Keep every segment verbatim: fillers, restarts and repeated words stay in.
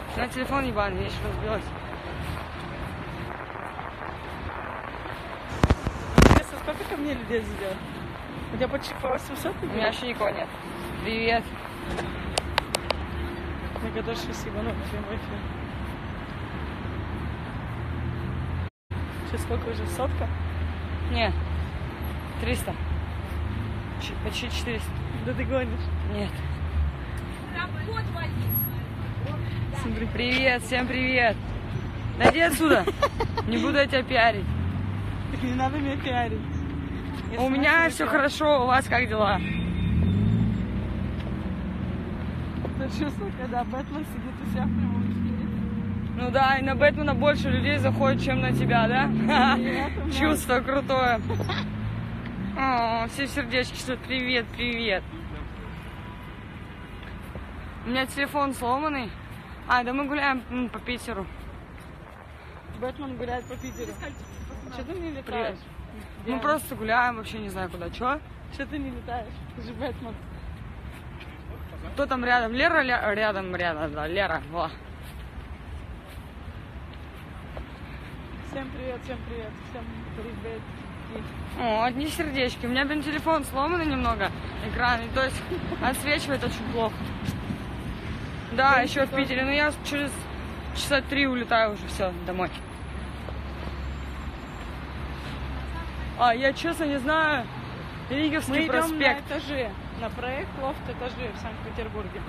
На телефон ебаный, вещь разбилась. Интересно, сколько ко мне людей зайдет? У тебя почти по восемьсот людей? У меня вообще никого нет. Привет. Я готов сейчас ебануть прямой эфир. Сейчас сколько уже? Сотка? Нет. Триста. Ч почти четыреста. Да ты гонишь? Нет. Привет, всем привет. Да иди отсюда. Не буду я тебя пиарить. Не надо меня пиарить. У меня все хорошо, у вас как дела? Ты чувствуешь, когда Бэтмен сидит у себя в прямом эфире? Ну да, и на Бэтмена больше людей заходит, чем на тебя, да? Привет, чувство крутое. О, все сердечки, что привет, привет. У меня телефон сломанный. А, да мы гуляем м, по Питеру. Бэтмен гуляет по Питеру. Что ты не летаешь? Привет. Мы просто гуляем, вообще не знаю куда. Чё? Что ты не летаешь? Ты же Бэтмен. Кто там рядом? Лера ля... рядом, рядом, да, Лера. Во. Всем привет, всем привет, всем привет. О, одни сердечки. У меня, блин, телефон сломанный немного, экран, и, то есть отсвечивает очень плохо. Да, Да, еще в Питере, но я через часа три улетаю уже, все, домой. А, я честно не знаю, Лиговский Мы идем проспект. на этажи, на проект лофт этажи в Санкт-Петербурге.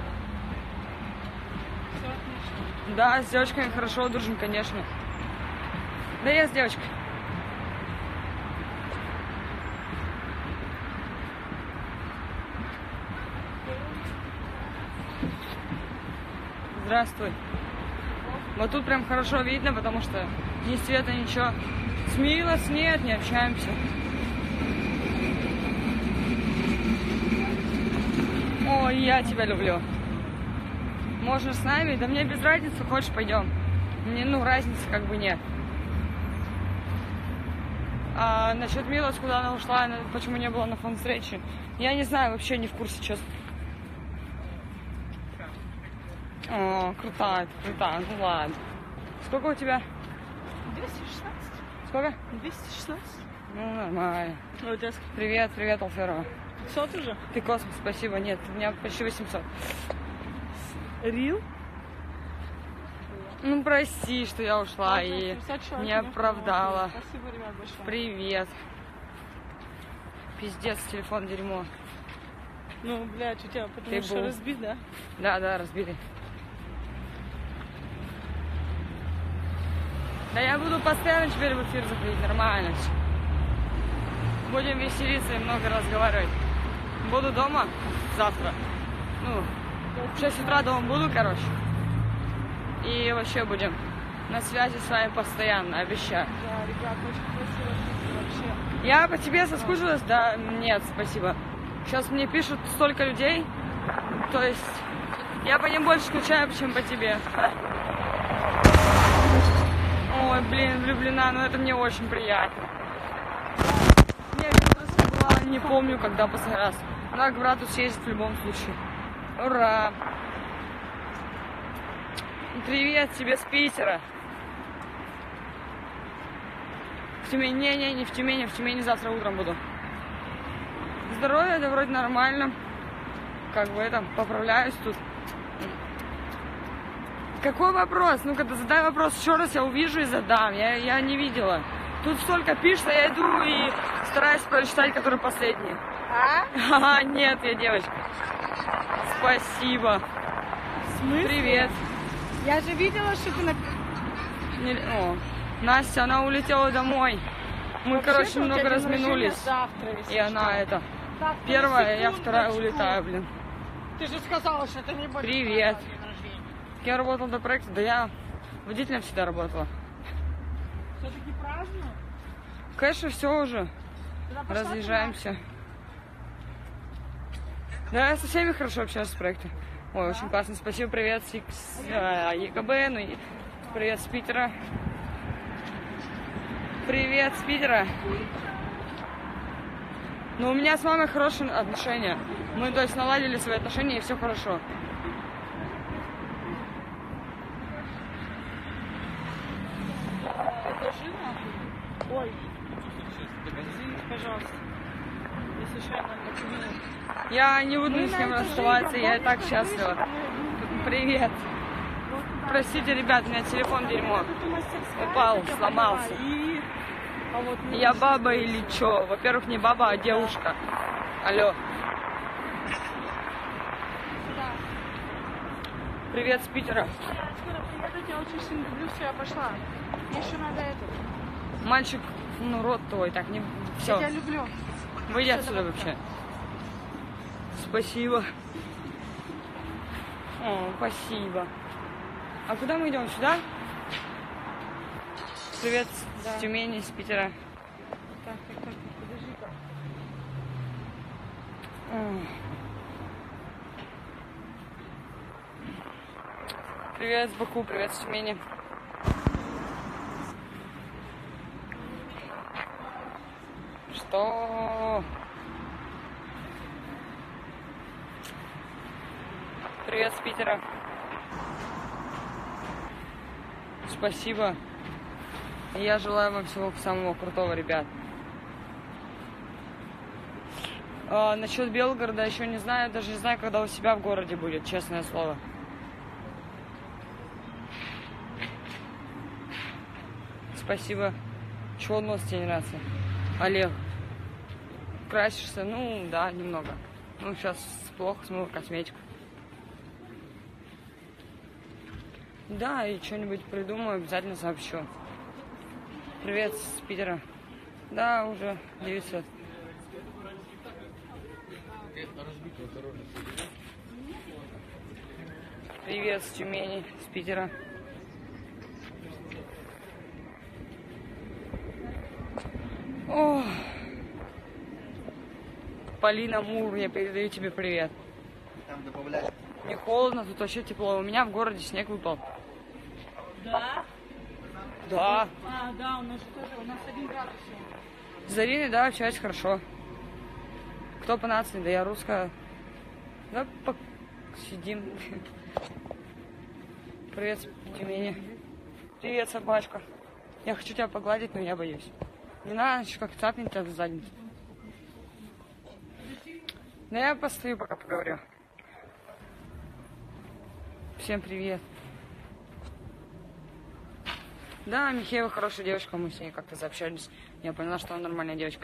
Все отлично. Да, с девочками хорошо дружим, конечно. Да я с девочкой. Здравствуй. Вот тут прям хорошо видно, потому что ни света, ничего. Смилос нет, не общаемся. Ой, я тебя люблю. Можно с нами? Да мне без разницы, хочешь, пойдем. Мне, ну, разницы как бы нет. А насчет Милос, куда она ушла, она, почему не было на фан-встрече, я не знаю, вообще не в курсе, честно. О, крутая, крутая, ну ладно. Сколько у тебя? двести шестнадцать. Сколько? двести шестнадцать. Ну, нормально. А у тебя Привет, привет, Алферова. пятьсот уже? Ты космос, спасибо. Нет, у меня почти восемьсот. Рил? Ну, прости, что я ушла и не оправдала. Спасибо, ребят, большое. Привет. Пиздец, телефон дерьмо. Ну, блядь, у тебя потому Ты что был. разбит, да? Да, да, разбили. Да я буду постоянно теперь в эфир заходить, нормально все. Будем веселиться и много разговаривать. Буду дома завтра. Ну, в шесть утра дома буду, короче. И вообще будем на связи с вами постоянно, обещаю. Да, ребят, очень красиво вообще. Я по тебе соскучилась? Да, нет, спасибо. Сейчас мне пишут столько людей, то есть я по ним больше скучаю, чем по тебе. Ой, блин, влюблена, но это мне очень приятно. Я просто была, не помню, когда последний раз. Надо к брату съездить в любом случае. Ура! Привет тебе с Питера. В Тюмени, не, не, не в Тюмени, в Тюмени завтра утром буду. Здоровье, да вроде нормально. Как бы это, поправляюсь тут. Какой вопрос? Ну-ка, задай вопрос еще раз, я увижу и задам. Я, я не видела. Тут столько пишется, я иду и стараюсь прочитать, который последний. А? Нет, я девочка. Спасибо. В смысле? Привет. Я же видела, что ты на... Не- О, Настя, она улетела домой. Мы, Вообще-то короче, у тебя немного день разминулись. рождения завтра, если И она что. это... Так, Первая, я секундочку. вторая улетаю, блин. Ты же сказала, что это не будет. Привет. твой день рождения. Я работала до проекта, да я водителем всегда работала. Все-таки праздную? Конечно, все уже. Тогда пошла Разъезжаемся. Да, я со всеми хорошо общаюсь с проектом. Ой, очень классно. Спасибо, привет с Икс- а, ЕКБ, ну и привет с Питера. Привет с Питера. Ну, у меня с мамой хорошие отношения. Мы, то есть, наладили свои отношения, и все хорошо. случайно на тебе. Я не буду Мы ни с на кем этаже расставаться, идем, я и вот так видишь, счастлива. мы- Привет. вот туда. Простите, ребят, у меня телефон дерьмо. Тут мастерская Упал, такая сломался. была, и- а вот мы Я пришли. баба или чё? Во-первых, не баба, а девушка. Алло. Да. Привет с Питера. Я скоро приеду, я очень сильно люблю, все, я пошла. Мне еще надо это. Мальчик, ну рот твой, так не... Я Все, тебя люблю. выйди Всё, отсюда давай, вообще. Спасибо. О, спасибо. А куда мы идем? Сюда? Привет Да. с Тюмени, с Питера. Так, так, так, подожди-ка. Ой. Привет с Баку, привет с Тюмени. Что? Привет с Питера. Спасибо. Я желаю вам всего самого крутого, ребят. А, насчет Белгорода еще не знаю, даже не знаю, когда у себя в городе будет, честное слово. Спасибо. Чего нос тебе не нравится? Олег. Красишься? Ну, да, немного. Ну, сейчас плохо смыла косметику. Да, и что-нибудь придумаю, обязательно сообщу. Привет с Питера. Да, уже девятьсот. Привет с Тюмени, с Питера. О, Полина Мур, я передаю тебе привет. Там добавлять. Не холодно, тут вообще тепло. У меня в городе снег выпал. Да? Да. А, да, у нас тоже, у нас один градус. С Зариной, да, общаюсь хорошо. Кто по нации? Да я русская. Да, сидим. Привет, с Тюмени. Привет, собачка. Я хочу тебя погладить, но я боюсь. Не надо, еще как цапнет тебя в задницу. Да я постою, пока поговорю. Всем привет. Да, Михеева хорошая девочка, мы с ней как-то заобщались. Я поняла, что она нормальная девочка.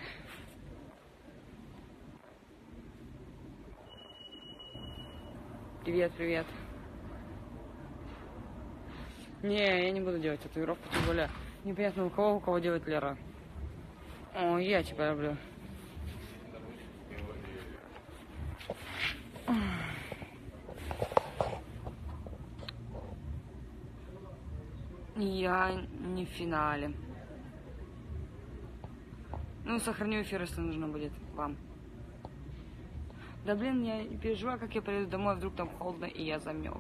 Привет, привет. Не, я не буду делать татуировку, тем более непонятно у кого, у кого делает Лера. О, я тебя люблю. Я не в финале. Ну, сохраню эфир, если нужно будет вам. Да блин, я не переживаю, как я приеду домой, вдруг там холодно, и я замерз.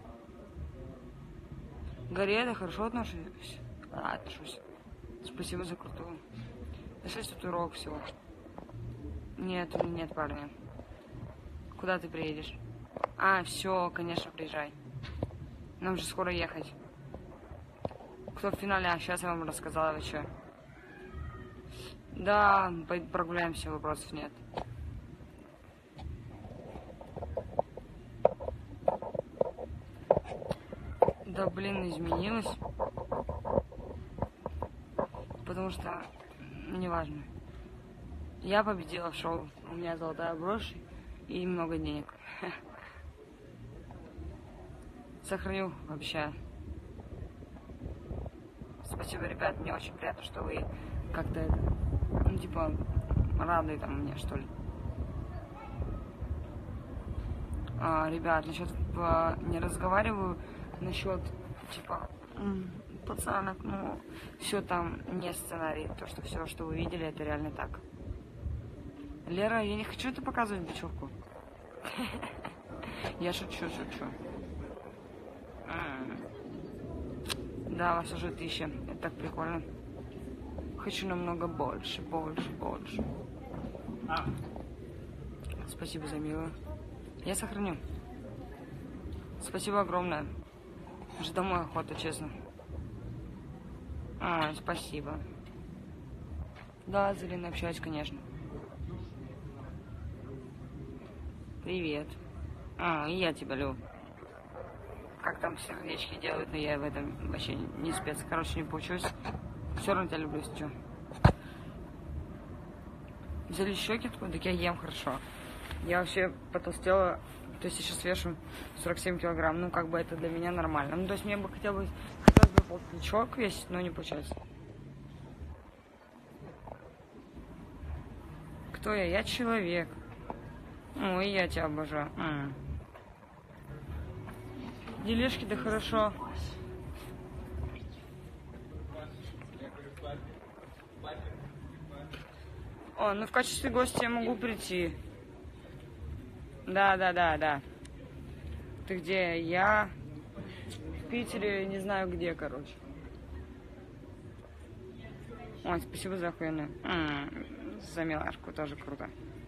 Гарри, я хорошо отношусь? А, отношусь. Спасибо за крутую. Да шесть татуировок всего. Нет, нет, парня. Куда ты приедешь? А, все, конечно, приезжай. Нам же скоро ехать. Кто в финале? А, сейчас я вам рассказала, вы что? Да, прогуляемся, вопросов нет. Да, блин, изменилось. Потому что, неважно. Я победила в шоу. У меня золотая брошь и много денег. Сохраню, обещаю. Спасибо, ребят, мне очень приятно, что вы как-то это, ну, типа, рады там мне, что ли. А, ребят, насчет, а, не разговариваю насчет, типа, пацанок, ну, все там не сценарий, то, что все, что вы видели, это реально так. Лера, я не хочу это показывать, бечевку. Я шучу, шучу. Да, вас уже тысяча. Это так прикольно. Хочу намного больше, больше, больше. Спасибо за милую. Я сохраню. Спасибо огромное. Уже домой охота, честно. А, спасибо. Да, Зарина, общаюсь, конечно. Привет. А, и я тебя люблю. Как там сердечки делают, но я в этом вообще не спец. Короче, не получилось. Все равно тебя люблю, если что. Взяли щеки, так я ем хорошо. Я вообще потолстела, то есть я сейчас вешу сорок семь килограмм. Ну, как бы это для меня нормально. Ну, то есть мне бы хотел бы, хотелось бы полтинчок весить, но не получается. Кто я? Я человек. Ой, я тебя обожаю. М-м. Делишки, да хорошо. О, ну в качестве гостя я могу прийти. Да, да, да, да. Ты где? Я в Питере, не знаю где, короче. Ой, спасибо за охуенную. М-м, за милашку, тоже круто.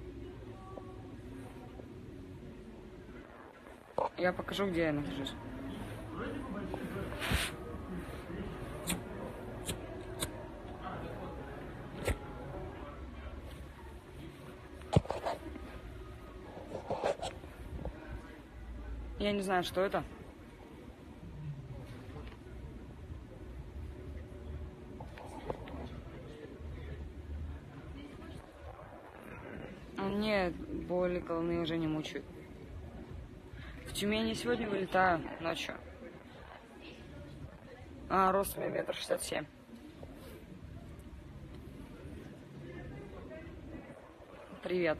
Я покажу, где я нахожусь. Я не знаю, что это. Нет, боли головные уже не мучают. В Тюмени сегодня вылетаю ночью. А, рост у меня метр шестьдесят семь. Привет.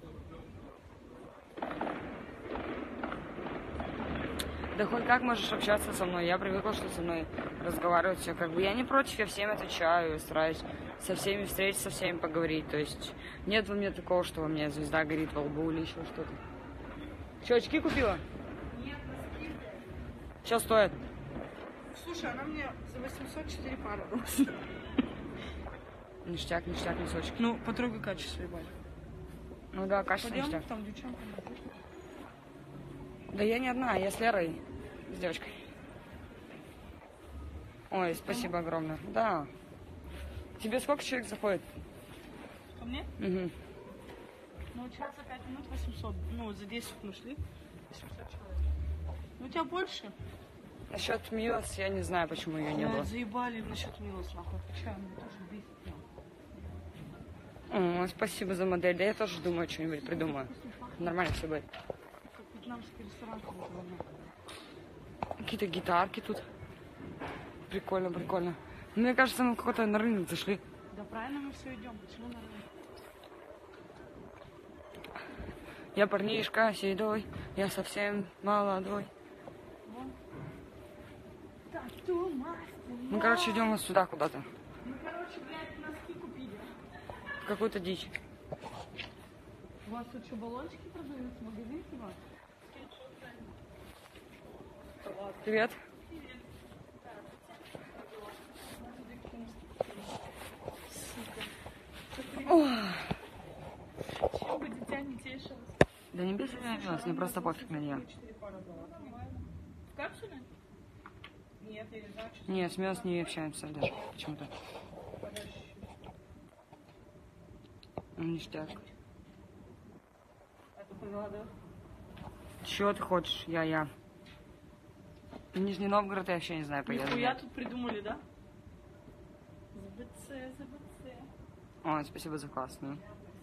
Да хоть как можешь общаться со мной? Я привыкла, что со мной разговаривать все. Как бы я не против, я всем отвечаю, стараюсь со всеми встретиться, со всеми поговорить. То есть нет во мне такого, что у меня звезда горит во лбу или еще что-то. Че, очки купила? Нет, носки. Что стоит? Слушай, она мне за восемьсот четыре пары. Ништяк, ништяк, носочки. Ну, потрогай качество, ебать. Ну да, качество Пойдем, ништяк. там девчонка. Да я не одна, я с Лерой, с девочкой. Ой, спасибо огромное. Да. Тебе сколько человек заходит? Ко мне? Угу. Ну, час за пять минут восемьсот. Ну, за десять мы шли. восемьсот человек. Ну, у тебя больше? Насчет Милос, я не знаю, почему ее не Блядь, было. заебали насчет Милос, нахуй. Отвечаю, мне тоже бесит. О, спасибо за модель. Да я тоже думаю, что-нибудь придумаю. Нормально все будет. Как вьетнамский ресторан. Какие-то гитарки тут. Прикольно, прикольно. Мне кажется, мы какой-то на рынок зашли. Да правильно мы все идем. Почему на рынок? Я парнишка седой, я совсем молодой. Вон. Тату мастер. Ну, короче, идем вот сюда куда-то. Ну, короче, блядь, носки купили. Какую-то дичь. У вас тут что, баллончики продаются? Магазин типа? Привет. Чем бы дитя не тешилось? Да не без меня, мне просто пофиг на нее. В капсуле? Нет, я не знаю, что... Не, с Милос не общаемся даже почему-то. Ништяк. Это поняла, да? Чего ты хочешь? Я, я. Нижний Новгород я вообще не знаю, поеду. Нихуя тут придумали, да? ЗБЦ, ЗБЦ. Ой, спасибо за классную.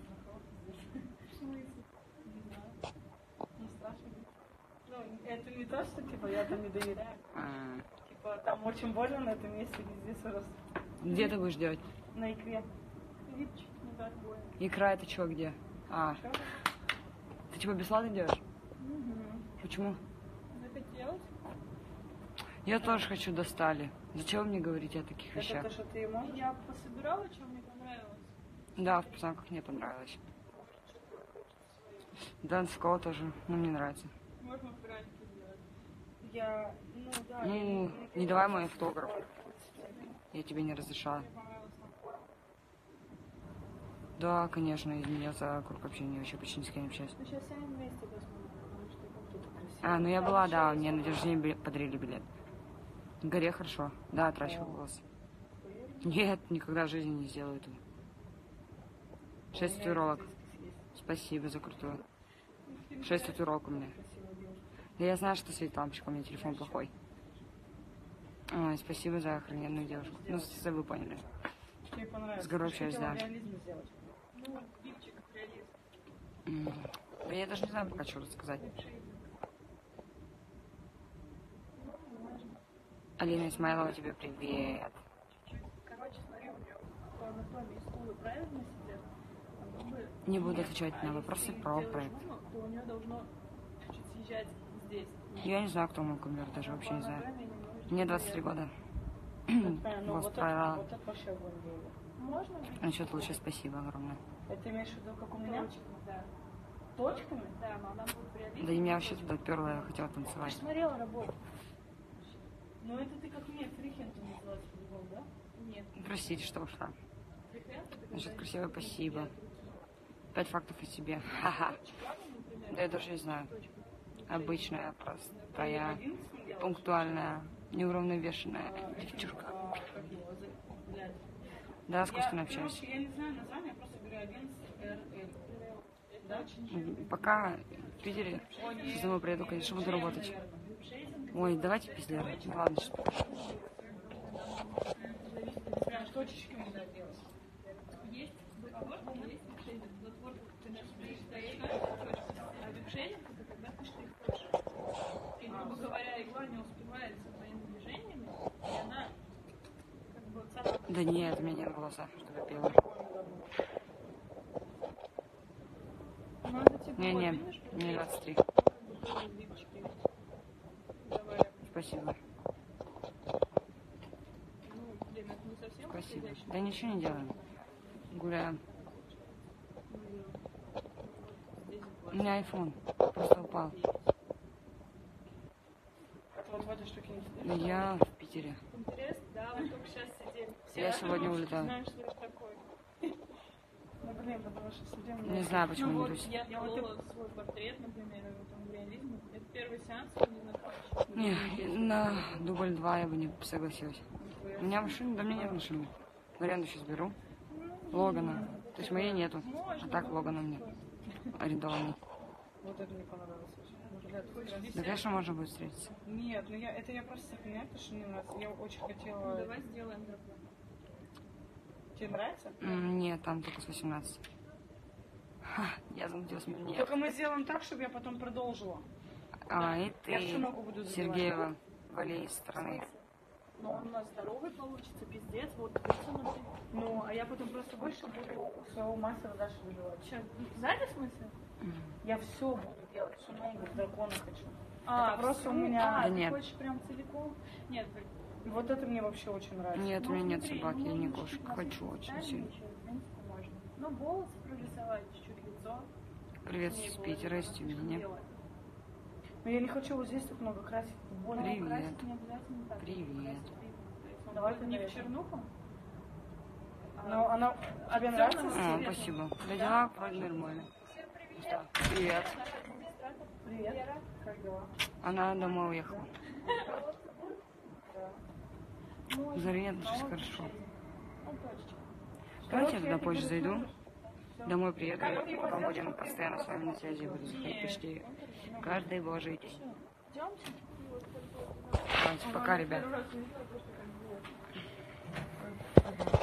Ну, страшно. Ну, это не то, что, типа, я там не доверяю. А, Типа, там очень больно на этом месте, где здесь раз. Где ты будешь делать? На икре. Липчик, не так больно. Икра это чего, где? А, Чё? ты типа бесплатно делаешь? Угу. Почему? Захотелось? Я тоже хочу, достали. Зачем вы мне говорите о таких Это вещах? то, что ты можешь? Я пособирала, что мне понравилось. Да, в пацанках мне понравилось. Донского тоже, ну, мне нравится. Можно пряники сделать. Я, ну да. Ну, я не давай мой автограф. Я тебе не разрешаю. Мне понравилось на Да, конечно, из меня за круг общения вообще почти ни с кем не общаюсь. Ну, сейчас все вместе посмотрим, потому что там тут красиво. А, ну я была, да, мне на день рождения билет- подарили билет. В горе хорошо. Да, отращивал волосы. Нет, никогда в жизни не сделаю этого. Шесть татуировок. Спасибо за крутую. Шесть татуировок у меня. Да я знаю, что Свет лампочка, у меня телефон плохой. Ой, спасибо за охрененную девушку. Ну, с вы поняли. Тебе понравилось. С горой общаюсь, да. Реализм сделать. Ну, лифчик, реализм. М. Да я даже не знаю, пока что рассказать. Алина Исмайлова, тебе привет. Короче, смотри, у него по анатомии стулы правильно сидят. А губы... Не буду отвечать на вопросы про проект. Шумно, то у нее должно чуть-чуть съезжать здесь. Я не знаю, кто мой кумир, даже вообще не знаю. Мне двадцать три года. Такая, ну, Вас вот, это, провела. вот это вообще огонь было. Можно? Насчет лучше спасибо огромное. Это имеешь в виду, как у меня? Точками, да. Точками? Да, но она будет реализм. Да и меня вообще туда перла, я хотела Ты танцевать. же смотрела работу. Ну это ты как мне, фрихенту называется по-другому, да? Нет. Простите, что ушла. Фриквент это Насчет когда красивое есть спасибо. руки. Пять фактов о себе. Ха-ха. Плавно, например, Да я даже не знаю. точку. Обычная, простая, одиннадцать не делаешь? пунктуальная, неуравновешенная девчушка. А, как его, за- блядь. Да, искусственно Я, общаюсь. короче, я не знаю название, я просто говорю одиннадцать эр эл. Да? М, Пока в Питере, сейчас домой приеду, конечно, буду работать. Ой, давайте пиздец. Ладно, сейчас. Прям точечками надо делать. Есть затворка, есть випшейдинг. Затворка, ты нажимаешь точно, а випшейдинг это когда ты штрих хочешь. И, грубо говоря, игла не успевает за твоими движениями, и она как бы царапает. Да нет, у меня нет голоса, чтобы я пела. Надо тебе Не-не, видишь, мне двадцать три. которые липчики. Давай. Спасибо. Ну, блин, это не совсем Спасибо. подходящий. Да ничего не делаем. Гуляем. У меня айфон просто упал. Это вот в этой штуке не сидишь? Но я в Питере. Интерес, да, мы только сейчас сидели. Я сегодня улетаю. Знаешь, что это такое. Ну блин, потому что судим. Не знаю, почему Ну не вот, иду. я Я вот делала свой портрет, например, там реализм. Это первый сеанс, он не закончился. Не, на дубль два я бы не согласилась. У меня машина, да у меня нет машины. В аренду сейчас беру. Логана. То есть моей нету. А так Логан у меня арендованный. Вот это мне понравилось очень. Блядь, прям- Да, конечно, можно будет встретиться. Нет, ну я, это я просто сохраняю, потому что мне нравится. Я очень хотела... Ну, давай сделаем другое. Тебе нравится? М, Нет, там только с восемнадцати. Ха, я замутилась. Нет. Только мы сделаем так, чтобы я потом продолжила. А, и Я всю ты, ногу буду забивать. Сергеева, вали из страны. Но он у нас здоровый получится, пиздец, вот вытянутый. Ну, а я потом просто больше буду своего мастера дальше выбивать. Сейчас, сзади в смысле? Я все буду делать, всю ногу дракона хочу. А, Это просто всю? у меня- А, Да ты нет. хочешь прям целиком? Нет, блин. Вот это мне вообще очень нравится. Нет, у Ну, меня нет смотри, собаки, я ну, не можно кошка. чуть-чуть Хочу насыпать очень детали, сильно. ничего, в принципе, можно. Ну, волосы прорисовать, чуть-чуть лицо. Привет Не с было Питера, из слишком Тюмени. белое. Но я не хочу вот здесь так много красить. это больно. Привет. Ну, красить не обязательно так. Привет. Красить видно. То есть он Давай будет не тогда в это. чернуху, а Но она... А тебе нравится? Темного О, спасибо. Да дела вроде нормально. Что? Привет. Привет. Как дела? Она домой уехала. можно. Заря нет, сейчас Но хорошо. Ну, точно. Давайте я туда позже зайду. Домой приеду, и потом будем постоянно с вами на связи. Буду заходить почти каждый божий день. Идемте. Давайте, пока, ребят. Первый раз увидела, просто как было.